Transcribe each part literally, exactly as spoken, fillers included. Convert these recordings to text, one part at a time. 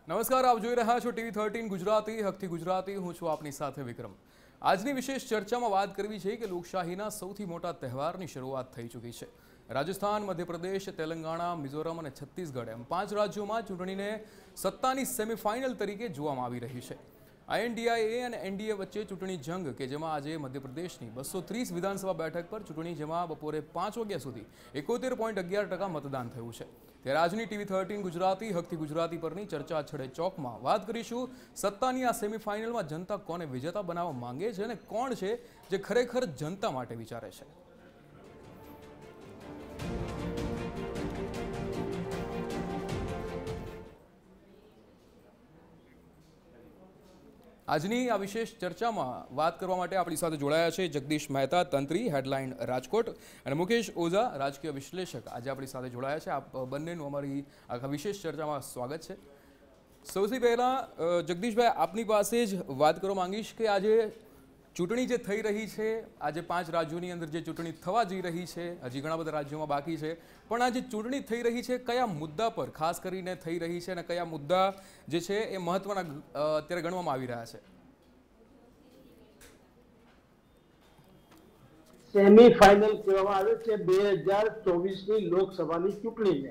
નમસ્કાર, આપ જોઈ રહ્યા છો ટીવી થર્ટીન ગુજરાતી, હકથી ગુજરાતી. હું છું આપની સાથે વિક્રમ. આજની વિશેષ ચર્ચામાં વાત કરવી છે કે લોકશાહીના સૌથી મોટા તહેવારની શરૂઆત થઈ ચૂકી છે. રાજસ્થાન, મધ્યપ્રદેશ, તેલંગાણા, મિઝોરમ અને છત્તીસગઢ એમ પાંચ રાજ્યોમાં ચૂંટણીને સત્તાની સેમીફાઇનલ તરીકે જોવામાં આવી રહી છે. આઈએનડીઆઈએ અને એનડીએ વચ્ચે ચૂંટણી જંગ કે જેમાં આજે મધ્યપ્રદેશની બસો ત્રીસ વિધાનસભા બેઠક પર ચૂંટણી જેમાં બપોરે પાંચ વાગ્યા સુધી એકોતેર પોઈન્ટ અગિયાર ટકા મતદાન થયું છે. ત્યારે આજની ટીવી થર્ટીન ગુજરાતી, હકથી ગુજરાતી પરની ચર્ચા છડે ચોકમાં વાત કરીશું સત્તાની આ સેમીફાઇનલમાં જનતા કોને વિજેતા બનાવવા માંગે છે અને કોણ છે જે ખરેખર જનતા માટે વિચારે છે. આજની આ વિશેષ ચર્ચામાં વાત કરવા માટે આપણી સાથે જોડાયા છે જગદીશ મહેતા, તંત્રી, હેડલાઇન રાજકોટ, અને મુકેશ ઓઝા, રાજકીય વિશ્લેષક. આજે આપણી સાથે જોડાયા છે. આપ બંનેનું અમારી આ વિશેષ ચર્ચામાં સ્વાગત છે. સૌથી પહેલાં જગદીશભાઈ, આપની પાસે જ વાત કરવા માંગીશ કે આજે ચૂંટણી જે થઈ રહી છે, આજે પાંચ રાજ્યોની અંદર જે ચૂંટણી થવા જઈ રહી છે, હજી ઘણા બધા રાજ્યોમાં બાકી છે, પણ આ જે ચૂંટણી થઈ રહી છે કયા મુદ્દા પર ખાસ કરીને થઈ રહી છે અને કયા મુદ્દા જે છે એ મહત્વના અત્યારે ગણવામાં આવી રહ્યા છે? સેમી ફાઇનલ કહેવામાં આવે છે બે હજાર ચોવીસ ની લોકસભાની ચૂંટણીને,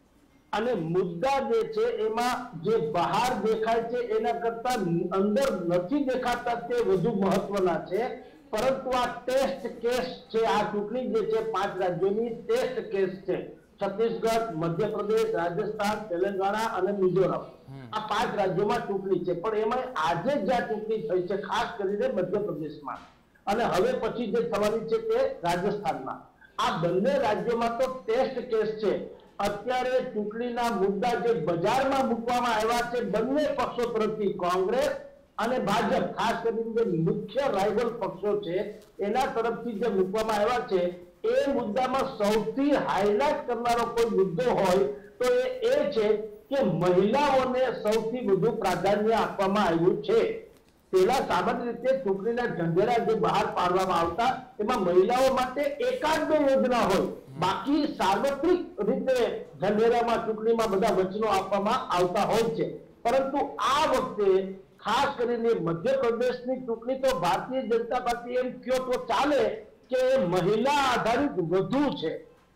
અને મુદ્દા જે છે એમાં જે બહાર દેખાય છે એના કરતા અંદર નથી દેખાતા તે વધુ મહત્વના છે. પરંતુ આ ટેસ્ટ કેસ છે, આ ચૂંટણી જે છે પાંચ રાજ્યોની ટેસ્ટ કેસ છે. છત્તીસગઢ, મધ્યપ્રદેશ, રાજસ્થાન, તેલંગાણા અને મિઝોરમ, આ પાંચ રાજ્યોમાં ચૂંટણી છે. પણ એમાં આજે જ્યાં ચૂંટણી થઈ છે ખાસ કરીને મધ્યપ્રદેશમાં, અને હવે પછી જે થવાની છે તે રાજસ્થાનમાં, આ બંને રાજ્યોમાં તો ટેસ્ટ કેસ છે. અત્યારે ચૂંટણીના મુદ્દા જે બજારમાં મૂકવામાં આવ્યા છે બંને પક્ષો તરફથી, કોંગ્રેસ અને ભાજપ, ખાસ કરીને જે મુખ્ય રાઇવલ પક્ષો છે એના તરફથી જે મૂકવામાં આવ્યા છે, એ મુદ્દામાં સૌથી હાઇલાઇટ કરનારો કોઈ મુદ્દો હોય તો એ એ છે કે મહિલાઓને સૌથી વધુ પ્રાધાન્ય આપવામાં આવ્યું છે. પેલા સામાન્ય રીતે ચૂંટણીના ઢંઢેરા જે બહાર પાડવામાં આવતા એમાં મહિલાઓ માટે એકાદ બે યોજના હોય, બાકી સાર્વત્રિક રીતે ઢંઢેરામાં ચૂંટણીમાં બધા વચનો આપવામાં આવતા હોય છે. પરંતુ આ વખતે ખાસ કરીને મધ્યપ્રદેશની ચૂંટણી તો ભારતીય જનતા પાર્ટી એમ કયો તો ચાલે કે મહિલા આધારિત વધુ છે.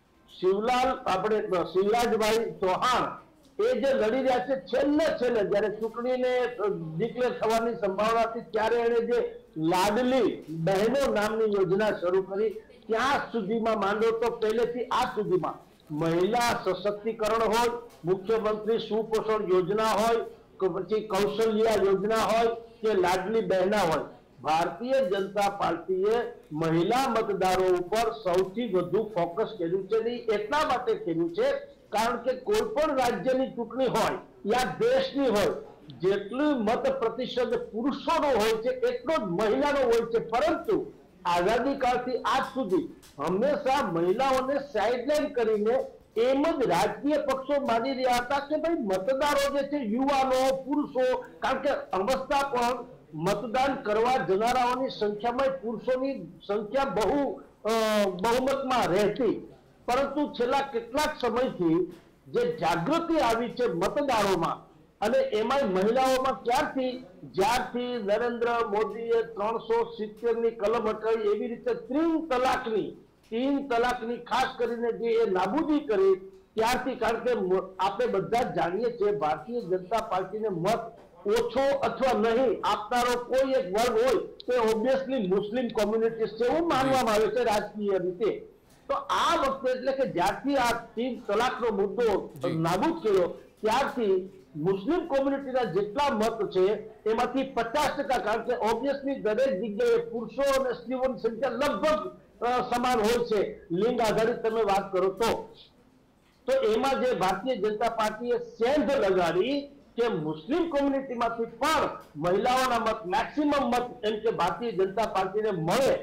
શિવલાલ આપણે શિવરાજભાઈ ચૌહાણ એ જે લડી રહ્યા છે, છેલ્લે છેલ્લે જયારે ચૂંટણીને ડિક્લેર થવાની સંભાવના હતી ત્યારે એને જે લાડલી બહેનો નામની યોજના શરૂ કરી, ત્યાં સુધીમાં માંડો તો પહેલેથી આ સુધીમાં મહિલા સશક્તિકરણ હોય, મુખ્યમંત્રી સુપોષણ યોજના હોય, પછી કૌશલ્યા યોજના હોય કે લાડલી બહેના હોય, ભારતીય જનતા પાર્ટીએ મહિલા મતદારો ઉપર સૌથી વધુ ફોકસ કર્યું છે. નહીં એટલા માટે કર્યું છે કારણ કે કોઈ પણ રાજ્યની ચૂંટણી હોય યા દેશની હોય, જેટલું મત પ્રતિશત પુરુષોનો હોય છે એટલો જ મહિલાનો હોય છે. પરંતુ આઝાદી કાળથી આજ સુધી હંમેશા મહિલાઓને સાઇડલાઇન કરીને એમ જ રાજકીય પક્ષો માની રહ્યા હતા કે ભાઈ મતદારો જે છે યુવાનો, પુરુષો, કારણ કે અવસ્થા પણ મતદાન કરવા જનારાઓની સંખ્યામાં પુરુષોની સંખ્યા બહુ બહુમતમાં રહેતી. પરંતુ છેલ્લા કેટલાક સમયથી જે જાગૃતિ આવી છે મતદારોમાં, અને એમાં મહિલાઓમાં ક્યારથી, જ્યારથી નરેન્દ્ર મોદીએ ત્રણસો સિત્તેર ની કલમ હટાવી, એવી રીતે ત્રણ તલાકની તીન તલાકની ખાસ કરીને જે એ નાબૂદી કરી ત્યારથી, કારણ કે આપણે બધા જ જાણીએ છીએ ભારતીય જનતા પાર્ટીને મત ઓછો અથવા નહીં આપનારો કોઈ એક વર્ગ હોય તે ઓબ્વિયસલી મુસ્લિમ કોમ્યુનિટી છે એવું માનવામાં આવે છે રાજકીય રીતે. તો આ વખતે એટલે કે જ્યારથી આ તીન તલાકનો મુદ્દો નાબૂદ કર્યો ત્યારથી મુસ્લિમ કોમ્યુનિટીના જેટલા મત છે એમાંથી પચાસ ટકા, કારણ કે ઓબ્વિયસલી દરેક જગ્યાએ પુરુષો અને સ્ત્રીઓની સંખ્યા લગભગ સમાન હોય છે લિંગ આધારિત તમે વાત કરો તો તો એમાં જે ભારતીય જનતા પાર્ટીએ સેન્ધ લગાડી કે મુસ્લિમ કોમ્યુનિટીમાંથી પણ મહિલાઓના મત, મેક્સિમમ મત એમ કે ભારતીય જનતા પાર્ટીને મળે,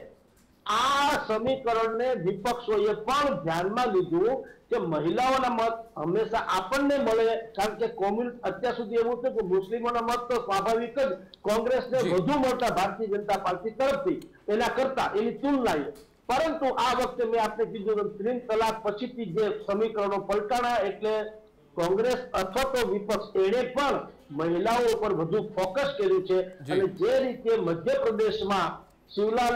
આ સમીકરણને વિપક્ષોએ પણ ધ્યાનમાં લીધું કે મહિલાઓના મત હંમેશા આપણને મળે, કારણ કે કોમ્યુનિટી અત્યાર સુધી એવું છે કે મુસ્લિમોના મત તો સ્વાભાવિક જ કોંગ્રેસને વધુ મળતા ભારતીય જનતા પાર્ટી તરફથી એના કરતા એની તુલનાએ. પરંતુ આ વખતે મેં આપને કીધું ત્રણ તલાક પછીથી જે સમીકરણો પલટાણા એટલે કોંગ્રેસ અથવા તો વિપક્ષ એણે પણ મહિલાઓ પર વધુ ફોકસ કર્યું છે અને જે રીતે મધ્યપ્રદેશમાં શિવલાલ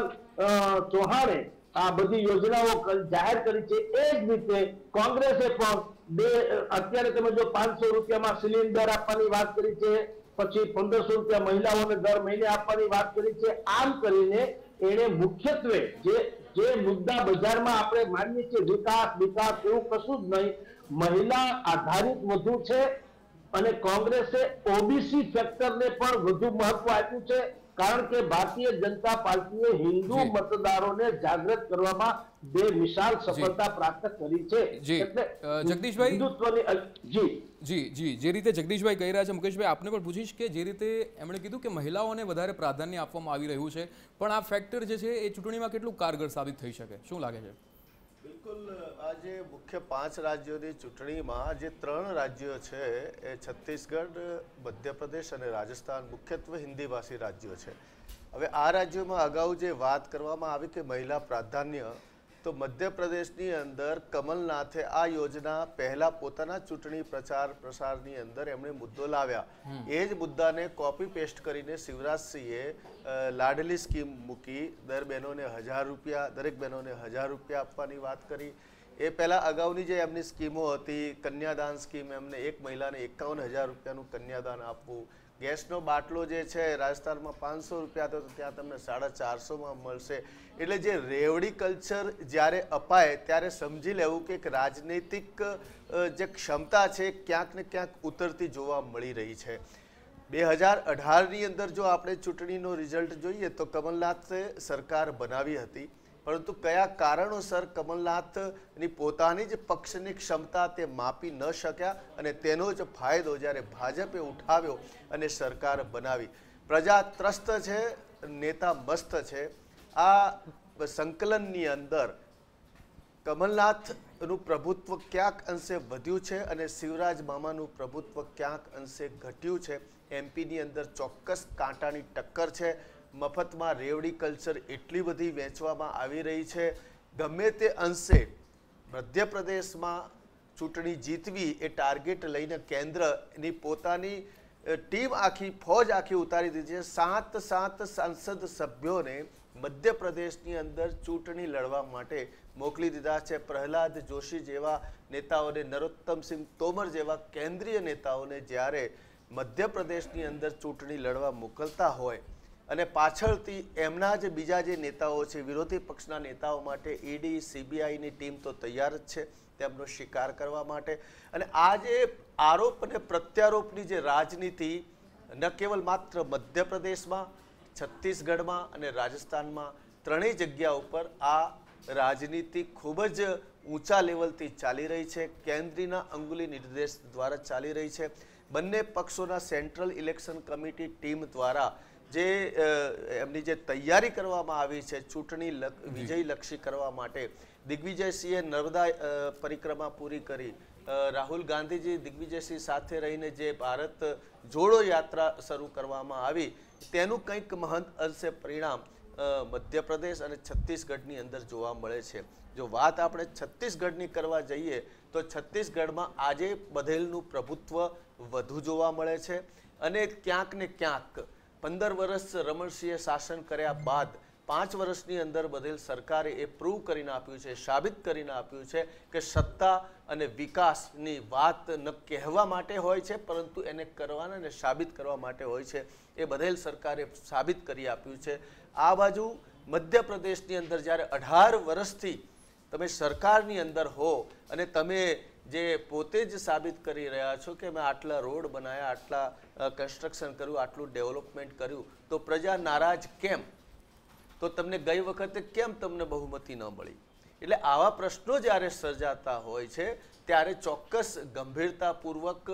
ચૌહાણે આ બધી યોજનાઓ જાહેર કરી છે એ જ રીતે કોંગ્રેસે પણ બે અત્યારે તમે જો પાંચસો રૂપિયામાં સિલિન્ડર આપવાની વાત કરી છે, પછી પંદરસો રૂપિયા મહિલાઓને દર મહિને આપવાની વાત કરી છે. આમ કરીને એને મુખ્યત્વે જે જે મુદ્દા બજારમાં આપણે માનીએ છીએ વિકાસ વિકાસ એવું કશું જ નહીં, મહિલા આધારિત વધુ છે અને કોંગ્રેસે ઓબીસી ફેક્ટરને પણ વધુ મહત્વ આપ્યું છે, કારણ કે ભારતીય જનતા પાર્ટીએ હિન્દુ મતદારોને જાગૃત કરવામાં બે વિશાળ સફળતા પ્રાપ્ત કરી છે. એટલે જગદીશભાઈ જી જી જી જે રીતે જગદીશભાઈ કહી રહ્યા છે, મુકેશભાઈ આપને પણ પૂછીશ કે જે રીતે એમણે કીધું કે મહિલાઓને વધારે પ્રાધાન્ય આપવામાં આવી રહ્યું છે, પણ આ ફેક્ટર જે છે એ ચૂંટણીમાં કેટલું કારગર સાબિત થઈ શકે, શું લાગે છે? બિલકુલ, આજે મુખ્ય પાંચ રાજ્યોની ચૂંટણીમાં જે ત્રણ રાજ્યો છે એ છત્તીસગઢ, મધ્યપ્રદેશ અને રાજસ્થાન મુખ્યત્વે હિન્દીભાષી રાજ્યો છે. હવે આ રાજ્યોમાં અગાઉ જે વાત કરવામાં આવી કે મહિલા પ્રાધાન્ય, તો મધ્યપ્રદેશની અંદર કમલનાથે આ યોજના પહેલા પોતાના ચૂંટણી પ્રચાર પ્રસારની અંદર એમણે મુદ્દો લાવ્યા. એ જ મુદ્દાને કોપી પેસ્ટ કરીને શિવરાજસિંહે લાડલી સ્કીમ મૂકી, દર બહેનોને હજાર રૂપિયા દરેક બહેનોને હજાર રૂપિયા આપવાની વાત કરી. એ પહેલાં અગાઉની જે એમની સ્કીમો હતી, કન્યાદાન સ્કીમ, એમને એક મહિલાને એકાવન હજાર રૂપિયાનું કન્યાદાન આપવું. ગેસનો બાટલો જે છે રાજસ્થાનમાં પાંચસો રૂપિયા હતો, ત્યાં તમને સાડા ચારસોમાં મળશે. એટલે જે રેવડી કલ્ચર જ્યારે અપાય ત્યારે સમજી લેવું કે એક રાજનૈતિક જે ક્ષમતા છે ક્યાંક ને ક્યાંક ઉતરતી જોવા મળી રહી છે. બે હજાર અઢારની અંદર જો આપણે ચૂંટણીનો રિઝલ્ટ જોઈએ તો કમલનાથે સરકાર બનાવી હતી, પરંતુ કયા કારણોસર કમલનાથની પોતાની જ પક્ષની ક્ષમતા તે માપી ન શક્યા અને તેનો જ ફાયદો જ્યારે ભાજપે ઉઠાવ્યો અને સરકાર બનાવી. પ્રજા ત્રસ્ત છે, નેતા મસ્ત છે. આ સંકલનની અંદર કમલનાથનું પ્રભુત્વ ક્યાંક અંશે વધ્યું છે અને શિવરાજ મામાનું પ્રભુત્વ ક્યાંક અંશે ઘટ્યું છે. એમપીની અંદર ચોક્કસ કાંટાની ટક્કર છે. મફતમાં રેવડી કલ્ચર એટલી બધી વેચવામાં આવી રહી છે. ગમે તે અંશે મધ્યપ્રદેશમાં ચૂંટણી જીતવી એ ટાર્ગેટ લઈને કેન્દ્રની પોતાની ટીમ આખી ફોજ આખી ઉતારી દીધી છે. સાત સાત સાંસદ સભ્યોને મધ્યપ્રદેશની અંદર ચૂંટણી લડવા માટે મોકલી દીધા છે. પ્રહલાદ જોશી જેવા નેતાઓને, નરોત્તમસિંહ તોમર જેવા કેન્દ્રીય નેતાઓને જ્યારે મધ્યપ્રદેશની અંદર ચૂંટણી લડવા મોકલતા હોય અને પાછળથી એમના જે બીજા જે નેતાઓ છે, વિરોધી પક્ષના નેતાઓ માટે ઈડી સીબીઆઈની ટીમ તો તૈયાર જ છે તેમનો શિકાર કરવા માટે. અને આ જે આરોપ અને પ્રત્યારોપની જે રાજનીતિ ન કેવલ માત્ર મધ્યપ્રદેશમાં, છત્તીસગઢમાં અને રાજસ્થાનમાં ત્રણેય જગ્યા ઉપર આ રાજનીતિ ખૂબ જ ઊંચા લેવલથી ચાલી રહી છે. કેન્દ્રના અંગુલી નિર્દેશ દ્વારા ચાલી રહી છે. બંને પક્ષોના સેન્ટ્રલ ઇલેક્શન કમિટી ટીમ દ્વારા જે એમની જે તૈયારી કરવામાં આવી છે ચૂંટણી વિજયલક્ષી કરવા માટે, દિગ્વિજયસિંહે નર્મદા પરિક્રમા પૂરી કરી, રાહુલ ગાંધીજી દિગ્વિજયસિંહ સાથે રહીને જે ભારત જોડો યાત્રા શરૂ કરવામાં આવી, તેનું કંઈક મહંત અંશે પરિણામ મધ્યપ્રદેશ અને છત્તીસગઢની અંદર જોવા મળે છે. જો વાત આપણે છત્તીસગઢની કરવા જઈએ તો છત્તીસગઢમાં આજે બધેલનું પ્રભુત્વ વધુ જોવા મળે છે અને ક્યાંક ને ક્યાંક પંદર વર્ષ રમણસિંહે શાસન કર્યા બાદ પાંચ વર્ષની અંદર બધેલ સરકારે એ પ્રૂવ કરીને આપ્યું છે, સાબિત કરીને આપ્યું છે કે સત્તા અને વિકાસની વાત ન કહેવા માટે હોય છે પરંતુ એને કરવાના અને સાબિત કરવા માટે હોય છે. એ બધેલ સરકારે સાબિત કરી આપ્યું છે. આ બાજુ મધ્યપ્રદેશની અંદર જ્યારે અઢાર વર્ષથી તમે સરકારની અંદર હો અને તમે જે પોતે જ સાબિત કરી રહ્યા છો કે મેં આટલા રોડ બનાવ્યા, આટલા કન્સ્ટ્રક્શન કર્યું, આટલું ડેવલપમેન્ટ કર્યું, તો પ્રજા નારાજ કેમ? તો તમને ગઈ વખતે કેમ તમને બહુમતી ન મળી? એટલે આવા પ્રશ્નો જ્યારે સર્જાતા હોય છે ત્યારે ચોક્કસ ગંભીરતાપૂર્વક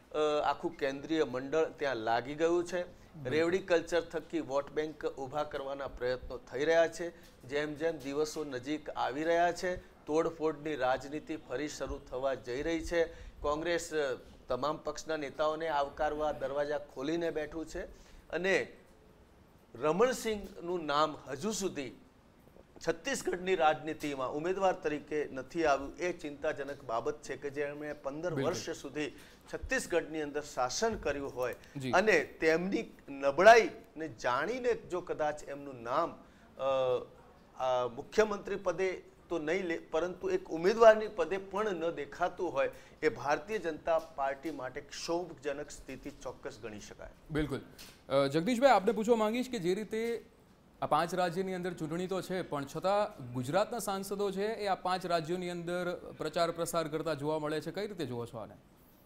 આખું કેન્દ્રીય મંડળ ત્યાં લાગી ગયું છે. રેવડી કલ્ચર થકી વોટ બેંક ઊભા કરવાના પ્રયત્નો થઈ રહ્યા છે. જેમ જેમ દિવસો નજીક આવી રહ્યા છે તોડફોડની રાજનીતિ ફરી શરૂ થવા જઈ રહી છે. કોંગ્રેસ તમામ પક્ષના નેતાઓને આવકારવા દરવાજા ખોલીને બેઠું છે અને રમણસિંહનું નામ હજુ સુધી છત્તીસગઢની રાજનીતિમાં ઉમેદવાર તરીકે નથી આવ્યું એ ચિંતાજનક બાબત છે કે જેમણે પંદર વર્ષ સુધી છત્તીસગઢની અંદર શાસન કર્યું હોય અને તેમની નબળાઈને જાણીને જો કદાચ એમનું નામ મુખ્યમંત્રી પદે તો નહીં લે પરંતુ એક ઉમેદવારની પદે પણ ન દેખાતું હોય એ ભારતીય જનતા પાર્ટી માટે ક્ષોભજનક સ્થિતિ ચોક્કસ ગણી શકાય. બિલકુલ. જગદીશભાઈ, આપને પૂછવા માંગીશ કે જે રીતે આ પાંચ રાજ્યની અંદર ચૂંટણી તો છે પણ છતાં ગુજરાતના સાંસદો છે એ આ પાંચ રાજ્યોની અંદર પ્રચાર પ્રસાર કરતા જોવા મળે છે, કઈ રીતે જોવો છો આને?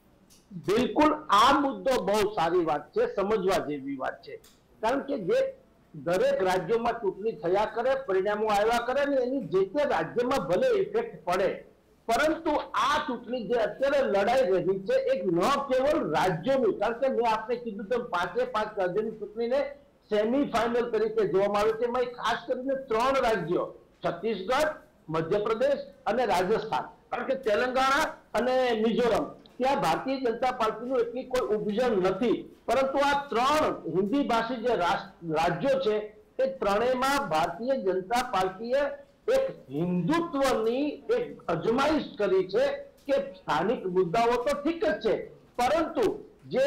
બિલકુલ આ મુદ્દો બહુ સારી વાત છે, સમજવા જેવી વાત છે. કારણ કે જે દરેક રાજ્યોમાં ચૂંટણી થયા કરે, પરિણામો આવ્યા કરે ને એની જે તે રાજ્યમાં ભલે ઇફેક્ટ પડે, પરંતુ આ ચૂંટણી જે અત્યારે લડાઈ રહી છે એક ન કેવળ રાજ્યોની, કારણ કે મેં આપને કીધું તેમ પાંચે પાંચ રાજ્યોની ચૂંટણીને સેમીફાઇનલ તરીકે જોવામાં આવે છે. એમાં ખાસ કરીને ત્રણ રાજ્યો છત્તીસગઢ, મધ્યપ્રદેશ અને રાજસ્થાન, કારણ કે તેલંગાણા અને મિઝોરમ ત્યાં ભારતીય જનતા પાર્ટીનું એટલી કોઈ ઉપજન નથી, પરંતુ આ ત્રણ હિન્દી ભાષી જે રાજ્યો છે એ ત્રણેયમાં ભારતીય જનતા પાર્ટીએ એક હિન્દુત્વની એક અજમાઈશ કરી છે કે સ્થાનિક મુદ્દાઓ તો ઠીક જ છે, પરંતુ જે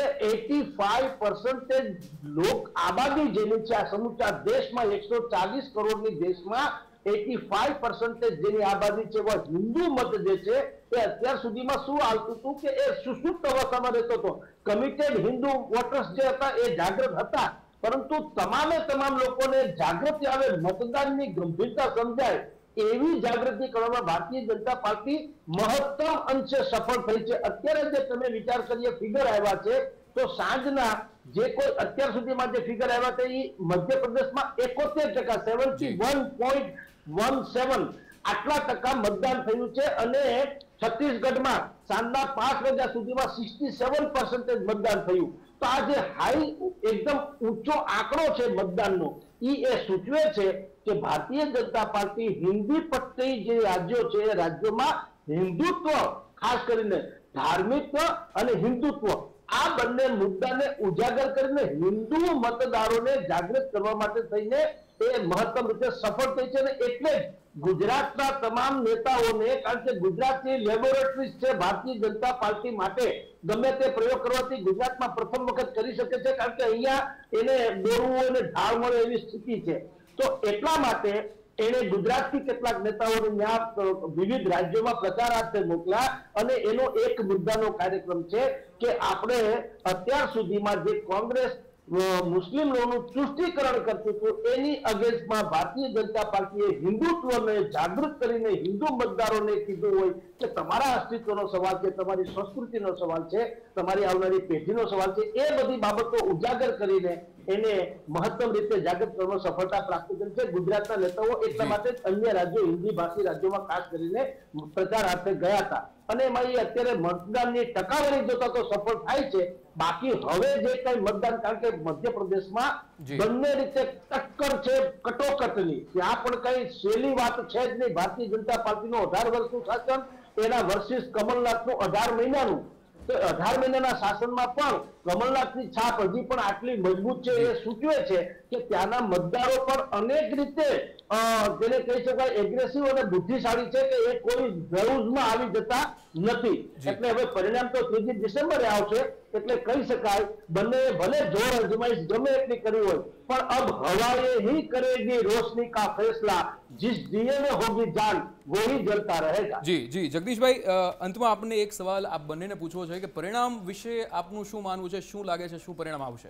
પચાસી પર્સન્ટેજ લોક આબાદી જેની છે આ સમુચા દેશમાં એકસો ચાલીસ કરોડની દેશમાં પચાસી પર્સન્ટેજ જેની આબાદી છે એવા હિન્દુ મત જે છે એ અત્યાર સુધીમાં શું આવતું હતું કે એ સુસુપ્ત અવસ્થામાં રહેતો હતો. કમિટેડ હિન્દુ વોટર્સ જે હતા એ જાગૃત હતા, પરંતુ તમામે તમામ લોકોને જાગૃતિ આવે, મતદાનની ગંભીરતા સમજાય એવી જાગૃતિ કરવામાં ભારતીય જનતા પાર્ટી મહત્તમ અંશે સફળ થઈ છે. અત્યારે જે તમે વિચાર કરીએ ફિગર આવ્યા છે તો સાંજના જે કોઈ અત્યાર સુધીમાં જે ફિગર આવ્યા છે એ મધ્યપ્રદેશમાં એકોતેર ટકા seventy one point one seven આટલા ટકા મતદાન થયું છે અને છત્તીસગઢમાં સાંજના પાંચ વાગ્યા સુધીમાં સિક્સટી સેવન પર્સન્ટેજ મતદાન થયું. તો આ જે હાઈ એકદમ ઊંચો આંકડો છે મતદાનનો એ એ સૂચવે છે કે ભારતીય જનતા પાર્ટી હિન્દી પટ્ટી જે રાજ્યો છે એ રાજ્યોમાં હિન્દુત્વ, ખાસ કરીને ધાર્મિક અને હિન્દુત્વ આ બંને મુદ્દાને ઉજાગર કરીને હિન્દુ મતદારોને જાગૃત કરવા માટે થઈને એ મહત્તમ રીતે સફળ થઈ છે. અને એટલે જ ગુજરાતના તમામ નેતાઓને, કારણ કે ગુજરાતની લેબોરેટરી છે ભારતીય જનતા પાર્ટી માટે, ગમે તે પ્રયોગ કરવાથી ગુજરાતમાં પ્રથમ વખત કરી શકે છે, કારણ કે અહીંયા એને દોરવું અને ઢાળ મળે એવી સ્થિતિ છે. તો એટલા માટે એને ગુજરાતથી કેટલાક નેતાઓને ત્યાં વિવિધ રાજ્યોમાં પ્રચારાર્થે મોકલ્યા અને એનો એક મુદ્દાનો કાર્યક્રમ છે કે આપણે અત્યાર સુધીમાં જે કોંગ્રેસ મુસ્લિમ લોનું તૃષ્ટિકરણ કરતું હતું એની અગેન્સ્ટમાં ભારતીય જનતા પાર્ટીએ હિન્દુત્વને જાગૃત કરીને હિન્દુ મતદારોને કીધું હોય કે તમારા અસ્તિત્વનો સવાલ છે, તમારી સંસ્કૃતિનો સવાલ છે, તમારી આવનારી પેઢીનો સવાલ છે, એ બધી બાબતો ઉજાગર કરીને એને મહત્તમ રીતે જાગૃત કરવામાં સફળતા પ્રાપ્ત કરી છે ગુજરાતના નેતાઓ. એટલા માટે અન્ય રાજ્યો હિન્દી ભાષી રાજ્યોમાં ખાસ કરીને પ્રચારાર્થે ગયા હતા અને એમાં એ અત્યારે મતદાનની ટકાવારી જોતા તો સફળ થાય છે. બાકી હવે જે કઈ મતદાન, કારણ કે મધ્યપ્રદેશમાં બંને રીતે ટક્કર છે કટોકટની, ત્યાં પણ કઈ સહેલી વાત છે જ નહીં. ભારતીય જનતા પાર્ટીનું અઢાર વર્ષનું શાસન, એના વર્સિસ કમલનાથનું અઢાર મહિનાનું, તો અઢાર મહિનાના શાસનમાં પણ કમલનાથની છાપ હજી પણ આટલી મજબૂત છે એ સૂચવે છે કે ત્યાંના મતદારો પણ અનેક રીતે જેને કહી શકાય એગ્રેસિવ અને બુદ્ધિશાળી છે કે એ કોઈ જરૂરમાં આવી જતા નથી. એટલે હવે પરિણામ તો ત્રીજી ડિસેમ્બરે આવશે, એટલે કહી શકાય બંને ભલે જોર અજમાઈશ ગમે એટલી કરી હોય પણ અબ હવાએ ही करेगी रोशनी का फैसला, जिस दिए में होगी जान वही जलता रहेगा. જી જી જગદીશભાઈ, અંતમાં આપને એક સવાલ આપ બંનેને પૂછવો છે કે પરિણામ વિશે આપનું શું માનવું છે, શું લાગે છે, શું પરિણામ આવશે?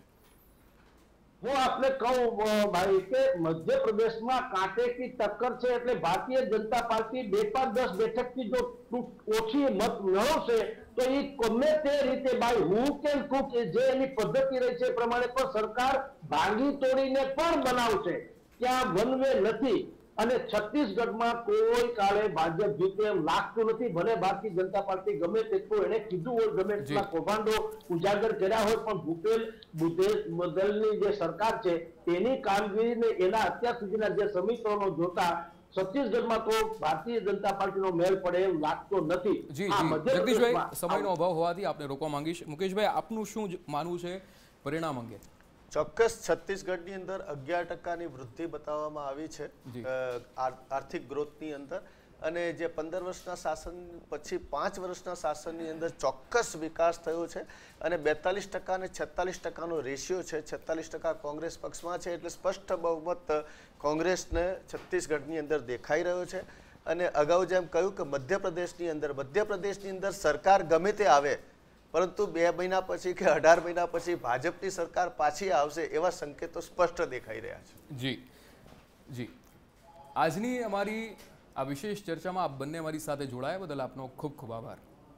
હું આપને કહું ભાઈ કે મધ્યપ્રદેશમાં કાંટે કી ટક્કર છે, એટલે ભારતીય જનતા પાર્ટી બે પાંચ દસ બેઠકથી જો ઓછી મત મેળવશે તો એ ગમે તે રીતે ભાઈ હું કે કુક જે એની પદ્ધતિ રહી છે એ પ્રમાણે પણ સરકાર ભાંગી તોડીને પણ બનાવશે. ત્યાં વન વે નથી અને છત્તીસગઢમાં કોઈ કાળે ભાજપ જીતે એમ લાગતું નથી. ભલે ભારતીય જનતા પાર્ટી ગમે તેટલું એને કીધું હોય, ગમે તેટલા કૌભાંડો ઉજાગર કર્યા હોય, પણ ભૂપેલ બદલની જે સરકાર છે તેની કામગીરીને એના અત્યાર સુધીના જે સમીકરણો જોતા છત્તીસગઢમાં તો ભારતીય જનતા પાર્ટીનો મેળ પડે એમ લાગતો નથી. જી જી જગદીશભાઈ, સમયનો અભાવ હોવાથી આપને રોકવા માંગીશ. મુકેશભાઈ, આપનું શું માનવું છે પરિણામ અંગે? ચોક્કસ છત્તીસગઢની અંદર અગિયાર ટકાની વૃદ્ધિ બતાવવામાં આવી છે આર્થિક ગ્રોથની અંદર, અને જે પંદર વર્ષના શાસન પછી પાંચ વર્ષના શાસનની અંદર ચોક્કસ વિકાસ થયો છે, અને બેતાલીસ ટકા અને છેતાલીસ ટકાનો રેશિયો છે. છેતાલીસ ટકા કોંગ્રેસ પક્ષમાં છે, એટલે સ્પષ્ટ બહુમત કોંગ્રેસને છત્તીસગઢની અંદર દેખાઈ રહ્યો છે. અને અગાઉ જેમ કહ્યું કે મધ્યપ્રદેશની અંદર મધ્યપ્રદેશની અંદર સરકાર ગમે તે આવે, પરંતુ બે મહિના પછી કે અઢાર મહિના પછી ભાજપની સરકાર પાછી આવશે એવા સંકેતો સ્પષ્ટ દેખાઈ રહ્યા છે. જી જી આજની અમારી આ વિશેષ ચર્ચામાં આપ બંને અમારી સાથે જોડાયા બદલ આપનો ખૂબ ખૂબ આભાર.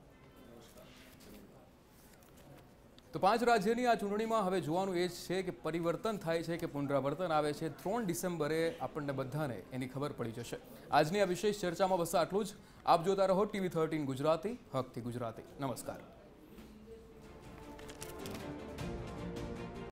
તો પાંચ રાજ્યની આ ચૂંટણીમાં હવે જોવાનું એ જ છે કે પરિવર્તન થાય છે કે પુનરાવર્તન આવે છે. ત્રણ ડિસેમ્બરે આપણને બધાને એની ખબર પડી જશે. આજની આ વિશેષ ચર્ચામાં બસ આટલું જ. આપ જોતા રહો ટીવી થર્ટીન ગુજરાતી, હકથી ગુજરાતી. નમસ્કાર.